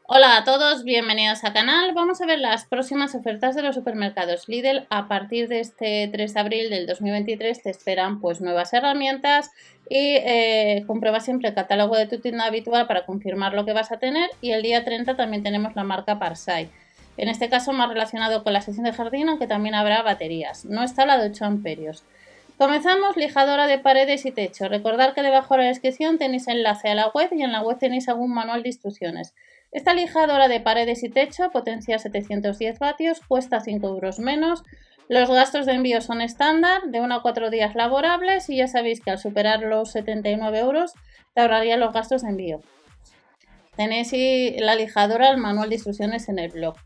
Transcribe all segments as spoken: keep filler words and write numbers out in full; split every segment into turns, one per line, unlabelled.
Hola a todos, bienvenidos al canal. Vamos a ver las próximas ofertas de los supermercados Lidl. A partir de este tres de abril del dos mil veintitrés te esperan pues nuevas herramientas y eh, comprueba siempre el catálogo de tu tienda habitual para confirmar lo que vas a tener. Y el día treinta también tenemos la marca Parsai. En este caso más relacionado con la sección de jardín, aunque también habrá baterías. No está la de ocho amperios. Comenzamos, lijadora de paredes y techo. Recordad que debajo de la descripción tenéis enlace a la web y en la web tenéis algún manual de instrucciones. Esta lijadora de paredes y techo, potencia setecientos diez vatios, cuesta cinco euros menos. Los gastos de envío son estándar, de uno a cuatro días laborables, y ya sabéis que al superar los setenta y nueve euros te ahorraría los gastos de envío. Tenéis la lijadora, el manual de instrucciones en el blog.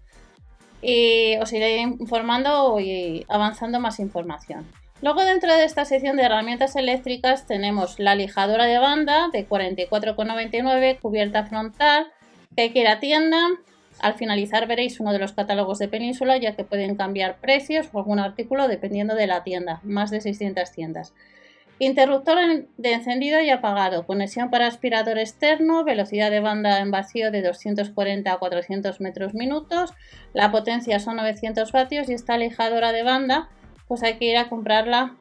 Y os iré informando y avanzando más información. Luego, dentro de esta sección de herramientas eléctricas tenemos la lijadora de banda de cuarenta y cuatro con noventa y nueve, cubierta frontal, que hay que ir a tienda. Al finalizar veréis uno de los catálogos de Península, ya que pueden cambiar precios o algún artículo dependiendo de la tienda, más de seiscientas tiendas. Interruptor de encendido y apagado, conexión para aspirador externo, velocidad de banda en vacío de doscientos cuarenta a cuatrocientos metros minutos, la potencia son novecientos vatios y esta lijadora de banda pues hay que ir a comprarla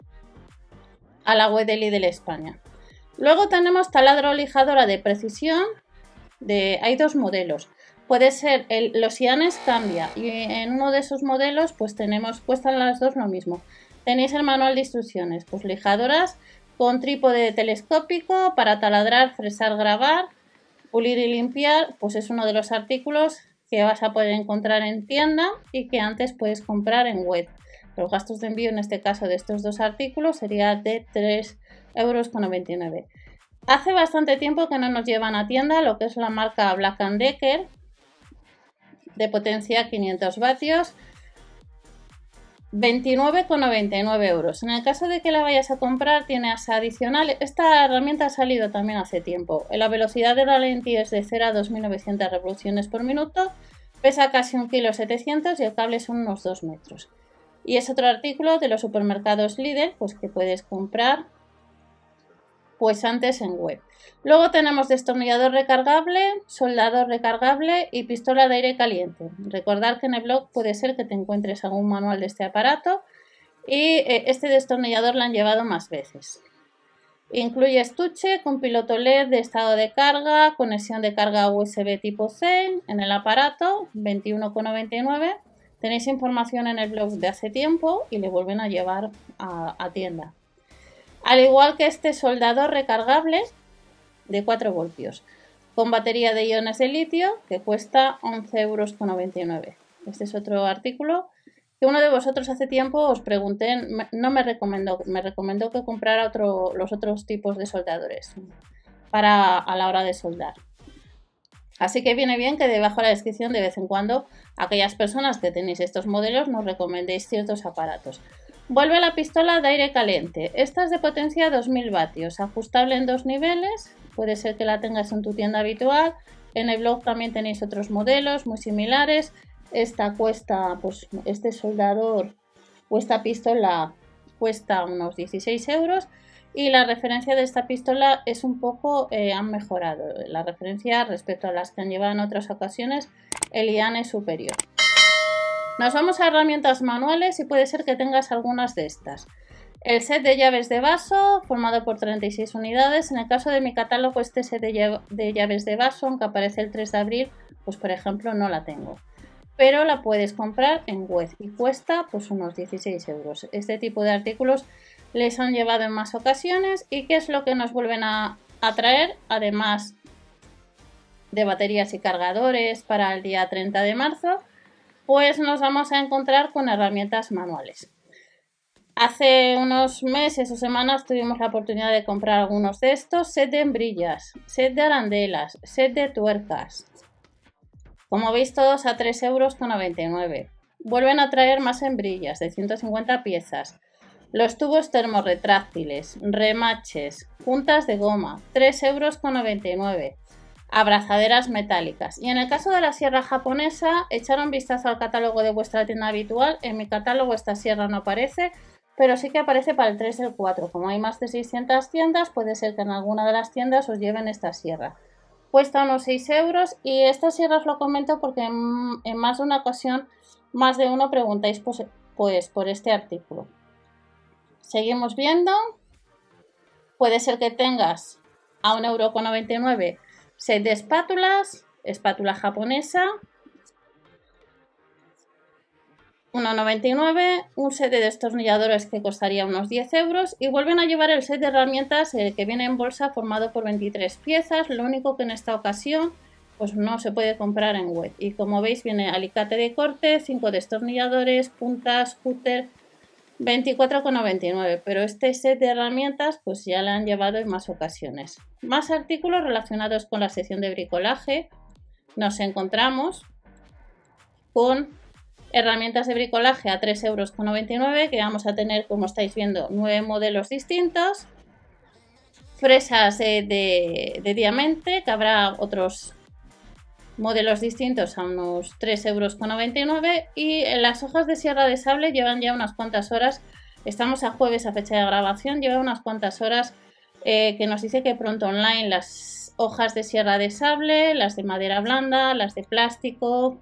a la web de Lidl España. Luego tenemos taladro lijadora de precisión. De, hay dos modelos, puede ser el, los Ianes cambia, y en uno de esos modelos pues tenemos, cuestan las dos lo mismo. Tenéis el manual de instrucciones, pues lijadoras con trípode telescópico para taladrar, fresar, grabar, pulir y limpiar, pues es uno de los artículos que vas a poder encontrar en tienda y que antes puedes comprar en web. Los gastos de envío en este caso de estos dos artículos sería de tres euros con noventa y nueve. Hace bastante tiempo que no nos llevan a tienda lo que es la marca Black and Decker de potencia quinientos vatios, veintinueve con noventa y nueve euros. En el caso de que la vayas a comprar tiene asa adicional. Esta herramienta ha salido también hace tiempo. La velocidad de la lentilla es de cero a dos mil novecientas revoluciones por minuto, pesa casi un kilo setecientos y el cable son unos dos metros. Y es otro artículo de los supermercados Lidl pues que puedes comprar pues antes en web. Luego tenemos destornillador recargable, soldador recargable y pistola de aire caliente. Recordad que en el blog puede ser que te encuentres algún manual de este aparato y eh, este destornillador lo han llevado más veces. Incluye estuche con piloto L E D de estado de carga, conexión de carga U S B tipo C en el aparato, veintiuno con noventa y nueve. Tenéis información en el blog de hace tiempo y le vuelven a llevar a, a tienda. Al igual que este soldador recargable de cuatro voltios, con batería de iones de litio que cuesta once euros con noventa y nueve. Este es otro artículo que uno de vosotros hace tiempo os pregunté, no me recomendó, me recomendó que comprara otro, los otros tipos de soldadores para a la hora de soldar. Así que viene bien que debajo de la descripción de vez en cuando aquellas personas que tenéis estos modelos nos recomendéis ciertos aparatos. Vuelve la pistola de aire caliente. Esta es de potencia dos mil vatios, ajustable en dos niveles. Puede ser que la tengas en tu tienda habitual. En el blog también tenéis otros modelos muy similares. Esta cuesta, pues este soldador o esta pistola cuesta unos dieciséis euros. Y la referencia de esta pistola es un poco, eh, han mejorado. La referencia respecto a las que han llevado en otras ocasiones, el I A N es superior. Nos vamos a herramientas manuales y puede ser que tengas algunas de estas. El set de llaves de vaso, formado por treinta y seis unidades. En el caso de mi catálogo, este set de llaves de vaso, aunque aparece el tres de abril, pues por ejemplo no la tengo. Pero la puedes comprar en web y cuesta pues unos dieciséis euros. Este tipo de artículos les han llevado en más ocasiones. ¿Y qué es lo que nos vuelven a, a traer? Además de baterías y cargadores para el día treinta de marzo. Pues nos vamos a encontrar con herramientas manuales. Hace unos meses o semanas tuvimos la oportunidad de comprar algunos de estos. Set de hembrillas, set de arandelas, set de tuercas. Como veis todos a tres euros con noventa y nueve. Vuelven a traer más hembrillas de ciento cincuenta piezas. Los tubos termorretráctiles, remaches, puntas de goma, tres euros con noventa y nueve. Abrazaderas metálicas. Y en el caso de la sierra japonesa, echar un vistazo al catálogo de vuestra tienda habitual. En mi catálogo esta sierra no aparece, pero sí que aparece para el tres del cuatro. Como hay más de seiscientas tiendas, puede ser que en alguna de las tiendas os lleven esta sierra. cuesta unos seis euros y estas sierras lo comento porque en, en más de una ocasión más de uno preguntáis pues, pues por este artículo. Seguimos viendo. Puede ser que tengas a un euro con noventa y nueve set de espátulas, espátula japonesa, uno noventa y nueve, un set de destornilladores que costaría unos diez euros y vuelven a llevar el set de herramientas eh, que viene en bolsa formado por veintitrés piezas, lo único que en esta ocasión pues no se puede comprar en web. Y como veis viene alicate de corte, cinco destornilladores, puntas, cúter, veinticuatro con noventa y nueve, pero este set de herramientas pues ya la han llevado en más ocasiones. Más artículos relacionados con la sección de bricolaje. Nos encontramos con herramientas de bricolaje a tres euros con noventa y nueve, que vamos a tener, como estáis viendo, nueve modelos distintos. Fresas de, de, de diamante, que habrá otros modelos distintos a unos tres euros con noventa y nueve. Y las hojas de sierra de sable llevan ya unas cuantas horas. Estamos a jueves a fecha de grabación, lleva unas cuantas horas eh, que nos dice que pronto online las hojas de sierra de sable, las de madera blanda, las de plástico,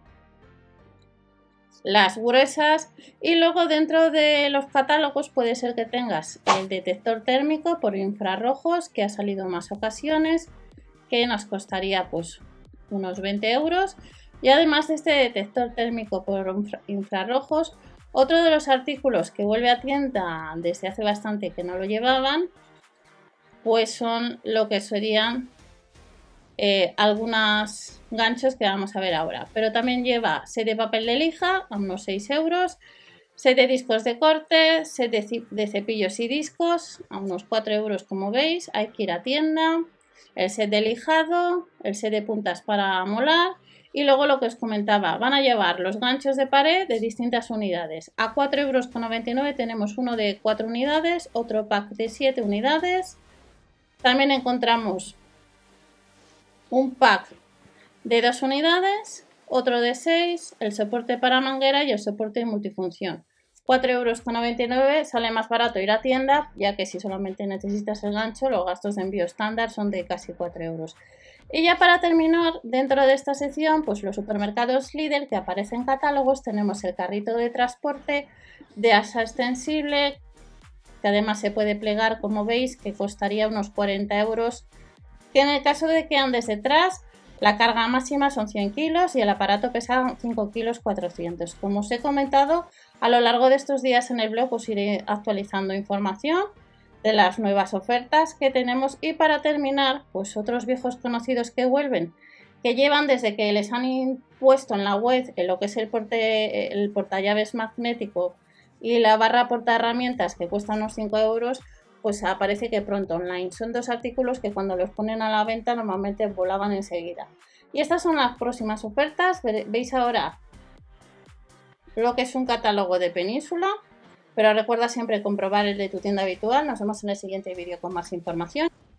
las gruesas, y luego dentro de los catálogos puede ser que tengas el detector térmico por infrarrojos, que ha salido en más ocasiones, que nos costaría pues unos veinte euros. Y además de este detector térmico por infrarrojos, otro de los artículos que vuelve a tienda desde hace bastante que no lo llevaban, pues son lo que serían Eh, algunos ganchos que vamos a ver ahora, pero también lleva set de papel de lija a unos seis euros, set de discos de corte, set de, de cepillos y discos a unos cuatro euros, como veis. Hay que ir a tienda, el set de lijado, el set de puntas para molar y luego lo que os comentaba, van a llevar los ganchos de pared de distintas unidades. A cuatro euros con noventa y nueve tenemos uno de cuatro unidades, otro pack de siete unidades. También encontramos un pack de dos unidades, otro de seis, el soporte para manguera y el soporte multifunción. cuatro euros con noventa y nueve, sale más barato ir a tienda, ya que si solamente necesitas el gancho, los gastos de envío estándar son de casi cuatro euros. Y ya para terminar, dentro de esta sección, pues los supermercados Lidl que aparecen en catálogos, tenemos el carrito de transporte de asa extensible, que además se puede plegar, como veis, que costaría unos cuarenta euros, que en el caso de que andes detrás, la carga máxima son cien kilos y el aparato pesa cinco kilos cuatrocientos. Como os he comentado, a lo largo de estos días en el blog os iré actualizando información de las nuevas ofertas que tenemos. Y para terminar, pues otros viejos conocidos que vuelven, que llevan desde que les han impuesto en la web en lo que es el, porte, el portallaves magnético y la barra porta herramientas, que cuesta unos cinco euros, pues aparece que pronto online. Son dos artículos que cuando los ponen a la venta normalmente volaban enseguida. Y estas son las próximas ofertas. Veis ahora lo que es un catálogo de Península, pero recuerda siempre comprobar el de tu tienda habitual. Nos vemos en el siguiente vídeo con más información.